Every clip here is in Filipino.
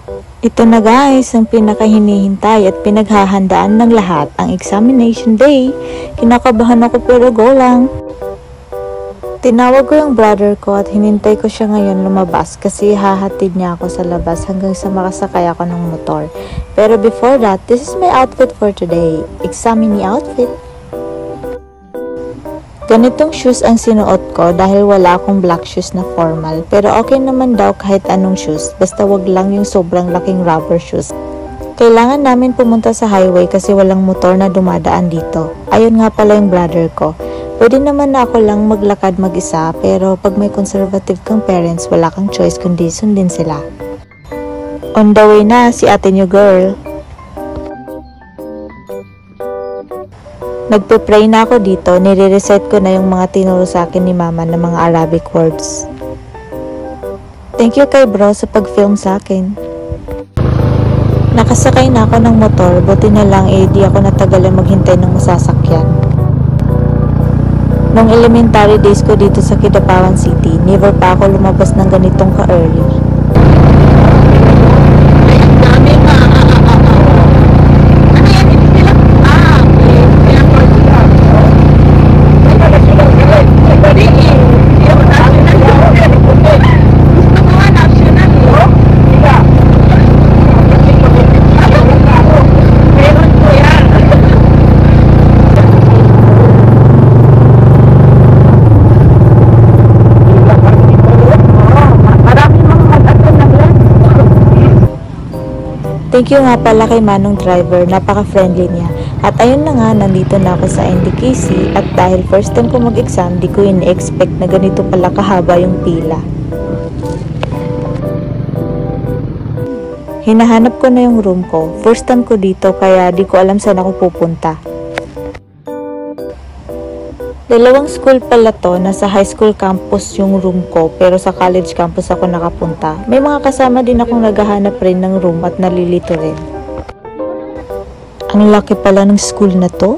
Ito na guys, ang pinakahinihintay at pinaghahandaan ng lahat, ang examination day. Kinakabahan ako pero go lang. Tinawag ko yung brother ko at hinintay ko siya ngayon lumabas kasi hahatid niya ako sa labas hanggang sa makasakay ako ng motor. Pero before that, this is my outfit for today. Examine outfit. Ganitong shoes ang sinuot ko dahil wala akong black shoes na formal. Pero okay naman daw kahit anong shoes, basta wag lang yung sobrang laking rubber shoes. Kailangan namin pumunta sa highway kasi walang motor na dumadaan dito. Ayun nga pala yung brother ko. Pwede naman na ako lang maglakad mag-isa, pero pag may conservative kang parents, wala kang choice kundi sundin sila. On the way na si ate niyo girl. Nagpe-pray na ako dito, nire-recite ko na yung mga tinuro sa akin ni mama na mga Arabic words. Thank you kay bro sa pag-film sa akin. Nakasakay na ako ng motor, buti na lang di ako natagalan maghintay ng masasakyan. Nung elementary days ko dito sa Kidapawan City, never pa ako lumabas ng ganitong ka-early. Thank you nga pala kay Manong driver, napaka-friendly niya. At ayun na nga, nandito na ako sa NDKC at dahil first time ko mag-exam, di ko in-expect na ganito pala kahaba yung pila. Hinahanap ko na yung room ko. First time ko dito kaya di ko alam saan ako pupunta. Dalawang school pala to, nasa high school campus yung room ko pero sa college campus ako nakapunta. May mga kasama din akong naghahanap rin ng room at nalilito rin. Ang laki pala ng school na to.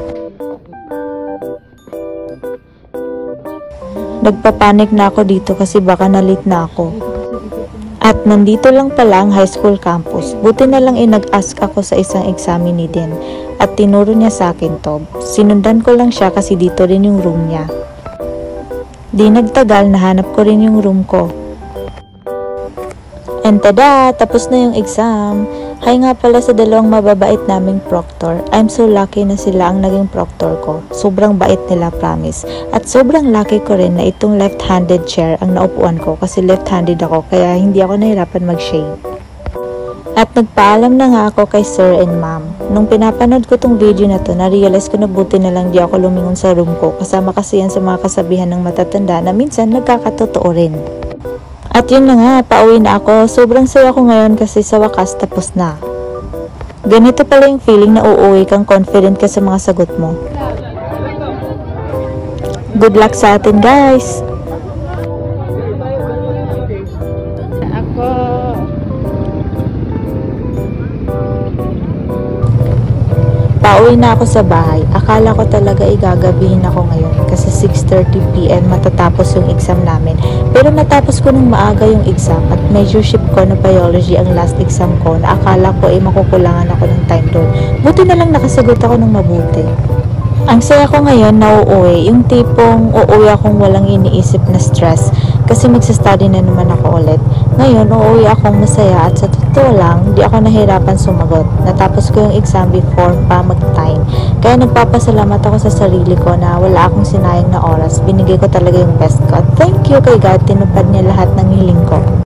Nagpapanik na ako dito kasi baka na-late na ako. At nandito lang pala ang high school campus. Buti na lang nag-ask ako sa isang examinee din. At tinuro niya sa akin to. Sinundan ko lang siya kasi dito rin yung room niya. Di nagtagal, nahanap ko rin yung room ko. And tada! Tapos na yung exam. Hi nga pala sa dalawang mababait naming proctor. I'm so lucky na sila ang naging proctor ko. Sobrang bait nila, promise. At sobrang lucky ko rin na itong left-handed chair ang naupuan ko kasi left-handed ako kaya hindi ako nahirapan mag-shave. At nagpaalam na nga ako kay sir and ma'am. Nung pinapanood ko tong video na to, na-realize ko na buti na lang di ako lumingon sa room ko. Kasama kasi yan sa mga kasabihan ng matatanda na minsan nagkakatotoo rin. At yun na nga, pauwi na ako. Sobrang saya ko ngayon kasi sa wakas tapos na. Ganito pala yung feeling na uuwi kang confident ka sa mga sagot mo. Good luck sa atin guys! Pauwi na ako sa bahay. Akala ko talaga igagabihin ako ngayon kasi 6:30 PM matatapos yung exam namin. Pero natapos ko ng maaga yung exam at measureship ko na biology ang last exam ko na akala ko makukulangan ako ng time doon. Buti na lang nakasagot ako ng mabuti. Ang saya ko ngayon na uuwi, yung tipong uuwi akong walang iniisip na stress kasi magsastudy na naman ako ulit. Ngayon, uuwi akong masaya at sa totoo lang, di ako nahirapan sumagot. Natapos ko yung exam before pa mag-time. Kaya nagpapasalamat ako sa sarili ko na wala akong sinayang na oras. Binigay ko talaga yung best ko. Thank you kay God, tinupad niya lahat ng hiling ko.